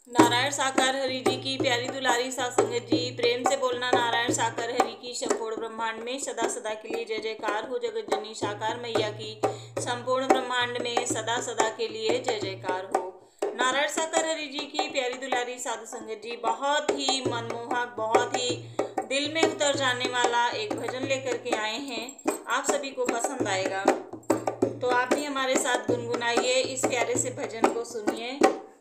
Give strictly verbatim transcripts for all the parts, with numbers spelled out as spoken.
नारायण साकार हरि जी की प्यारी दुलारी साध संगत जी, प्रेम से बोलना नारायण साकार हरि की संपूर्ण ब्रह्मांड में सदा सदा के लिए जय जयकार हो। जगत जननी साकार मैया की संपूर्ण ब्रह्मांड में सदा सदा के लिए जय जयकार हो। नारायण साकार हरि जी की प्यारी दुलारी साधु संगत जी, बहुत ही मनमोहक, बहुत ही दिल में उतर जाने वाला एक भजन लेकर के आए हैं। आप सभी को पसंद आएगा तो आप भी हमारे साथ गुनगुनाइए, इस प्यारे से भजन को सुनिए।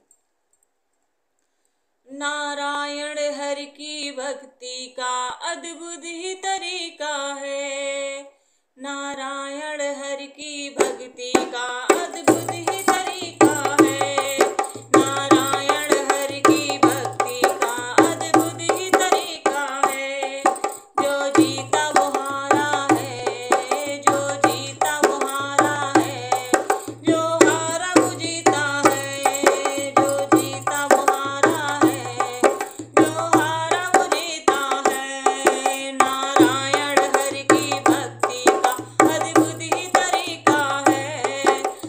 नारायण हरि की भक्ति का अद्भुत ही तरीका है। नारायण हरि की भक्ति का अद्भुत ही तरीका है। नारायण हरि की भक्ति का अद्भुत ही तरीका है। जो जीता वो हारा है, जो जीता वो हारा है, जो हारा वो जीता है, जो जीता वो हारा है, जो हारा वो जीता है। नारायण हरि की भक्ति का अद्भुत ही तरीका है।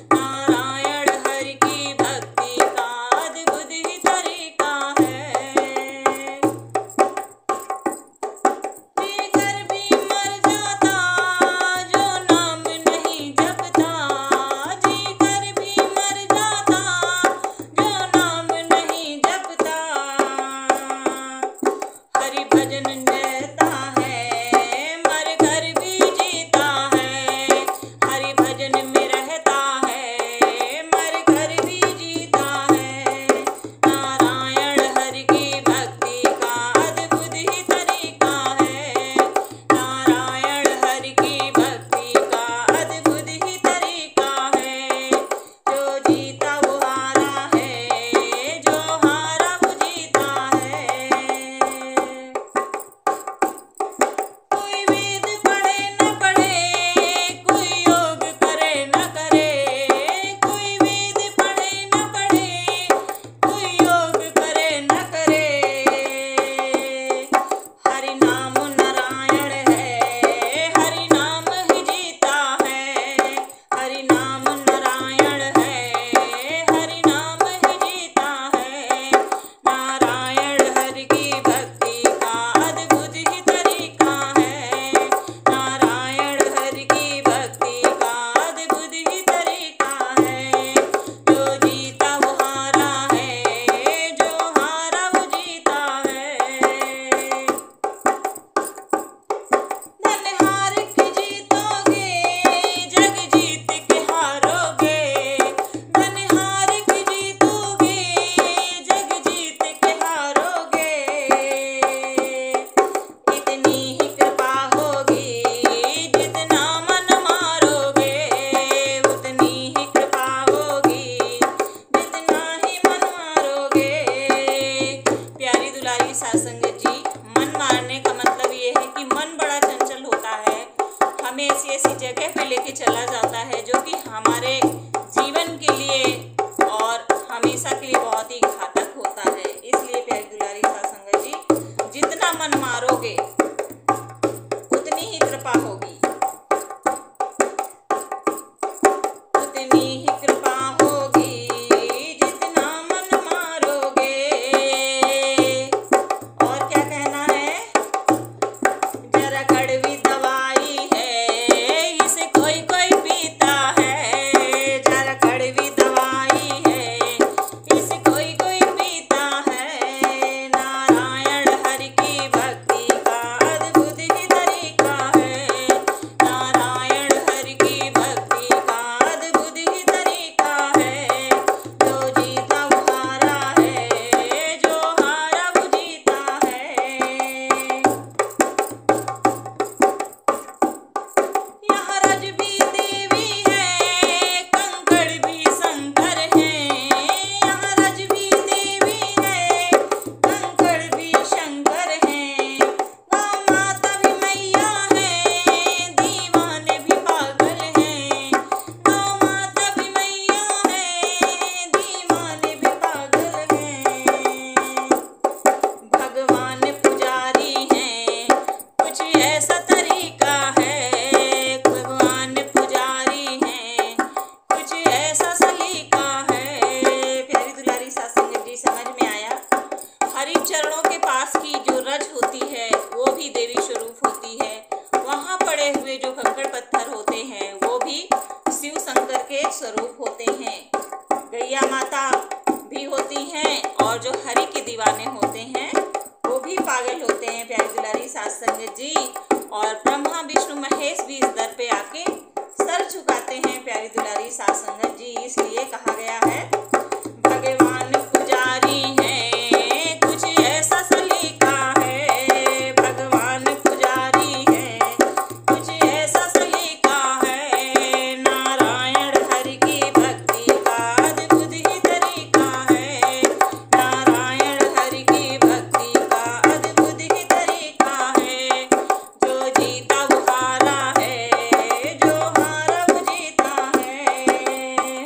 माता भी होती हैं और जो हरि के दीवाने होते हैं वो भी पागल होते हैं प्यारी दुलारी साध संगत जी। और ब्रह्मा विष्णु महेश भी इस दर पे आके सर झुकाते हैं प्यारी दुलारी साध संगत जी। इसलिए कहा गया है भगवान पुजारी हैं कुछ ऐसा सलीका है, भगवान पुजारी हैं कुछ ऐसा सलीका है, नारायण हरि की भक्ति का अद्भुत ही तरीका है, नारायण हरि की भक्ति का अद्भुत ही तरीका है, जो जीता वो हारा है, जो हारा वो जीता है।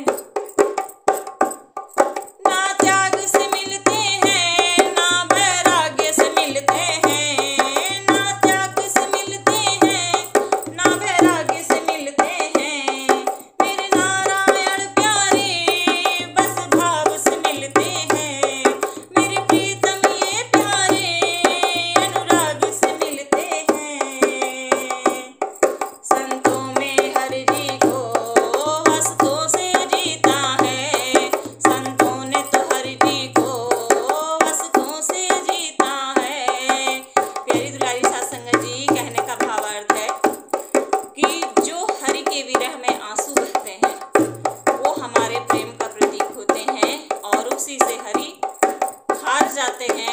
ना त्याग से मिलते हैं ना वैराग्य से मिलते हैं, ना त्याग से मिलते हैं ना वैराग्य से मिलते हैं, मेरे नारायण प्यारे बस भाव से मिलते हैं, मेरे प्रीतम ये प्यारे अनुराग से मिलते हैं। संतों में हरि जी को हंसतों से जीता है, संतों ने तो हरि जी को हंसतों से जीता है। प्यारी दुलारी साध संगत जी, कहने का भावार्थ है कि जो हरि के विरह में आंसू बहते हैं वो हमारे प्रेम का प्रतीक होते हैं और उसी से हरि हार जाते हैं